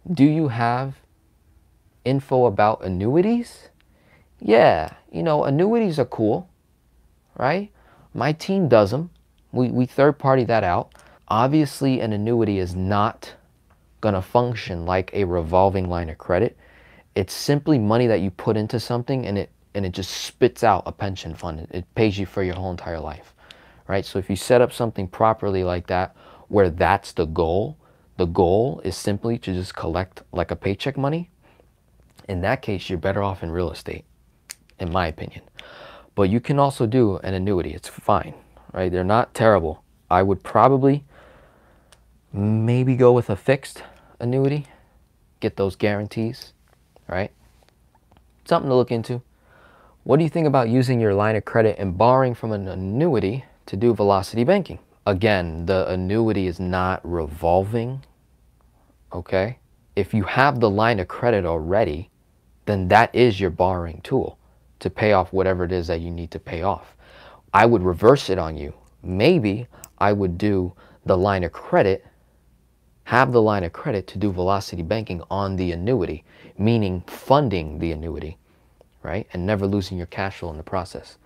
Do you have info about annuities? Yeah, annuities are cool, right? My team does them. We third party that out. Obviously, an annuity is not going to function like a revolving line of credit. It's simply money that you put into something and it just spits out a pension fund. It pays you for your whole entire life, right? So if you set up something properly like that, where that's the goal is simply to just collect like a paycheck money, in that case, you're better off in real estate, in my opinion. But you can also do an annuity. It's fine, right? They're not terrible. I would probably maybe go with a fixed annuity, get those guarantees, right? Something to look into. What do you think about using your line of credit and borrowing from an annuity to do velocity banking? Again, the annuity is not revolving, okay? If you have the line of credit already, then that is your borrowing tool to pay off whatever it is that you need to pay off. I would reverse it on you. Maybe I would do the line of credit, have the line of credit to do velocity banking on the annuity, meaning funding the annuity, right? And never losing your cash flow in the process.